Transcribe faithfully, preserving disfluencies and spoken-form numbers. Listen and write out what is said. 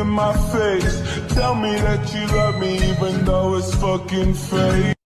in my face. Tell me that you love me even though it's fucking fake.